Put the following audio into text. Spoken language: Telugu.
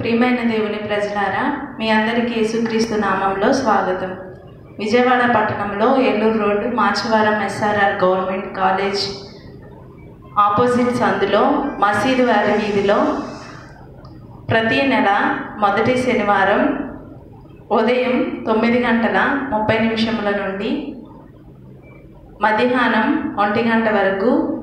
ప్రియమైన దేవుని ప్రజలారా, మీ అందరికీ యేసుక్రీస్తు నామంలో స్వాగతం. విజయవాడ పట్టణంలో Eluru road Machavaram SRR government college opposite సందులో మసీదు వారి వీధిలో ప్రతి నెల మొదటి శనివారం ఉదయం 9:30 నుండి మధ్యాహ్నం 1 గంట వరకు